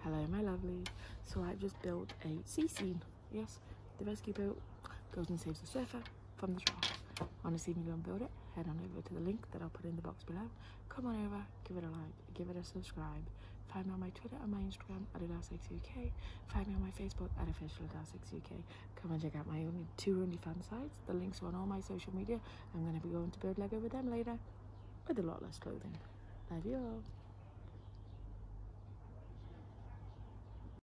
Hello my lovely. So I've just built a sea scene. Yes, the rescue boat goes and saves the surfer from the shark. Want to see me go and build it? Head on over to the link that I'll put in the box below. Come on over, give it a like, give it a subscribe. Find me on my Twitter and my Instagram at Adelesexyuk. Find me on my Facebook at official Adelesexyuk. Come and check out my two OnlyFans sites. The links are on all my social media. I'm going to be going to build Lego with them later with a lot less clothing. Love you all.